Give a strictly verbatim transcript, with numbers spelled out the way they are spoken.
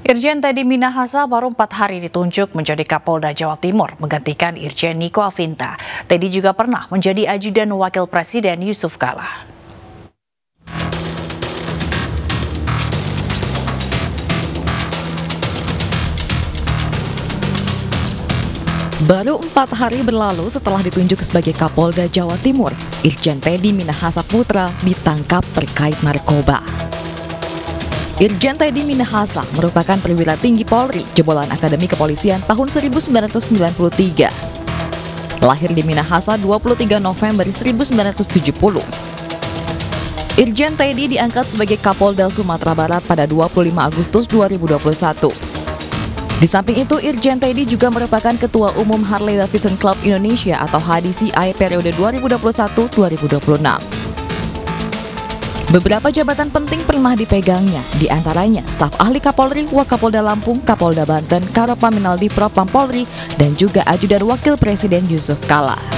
Irjen Teddy Minahasa baru empat hari ditunjuk menjadi Kapolda Jawa Timur, menggantikan Irjen Niko Afinta. Teddy juga pernah menjadi ajudan Wakil Presiden Yusuf Kala. Baru empat hari berlalu setelah ditunjuk sebagai Kapolda Jawa Timur, Irjen Teddy Minahasa Putra ditangkap terkait narkoba. Irjen Teddy Minahasa merupakan perwira tinggi Polri, jebolan Akademi Kepolisian tahun seribu sembilan ratus sembilan puluh tiga. Lahir di Minahasa dua puluh tiga November seribu sembilan ratus tujuh puluh. Irjen Teddy diangkat sebagai Kapolda Sumatera Barat pada dua puluh lima Agustus dua ribu dua puluh satu. Di samping itu, Irjen Teddy juga merupakan Ketua Umum Harley Davidson Club Indonesia atau H D C I periode dua ribu dua puluh satu sampai dua ribu dua puluh enam. Beberapa jabatan penting pernah dipegangnya, diantaranya staf ahli Kapolri, Wakapolda Lampung, Kapolda Banten, Karopaminal di Propam Polri, dan juga ajudan Wakil Presiden Yusuf Kala.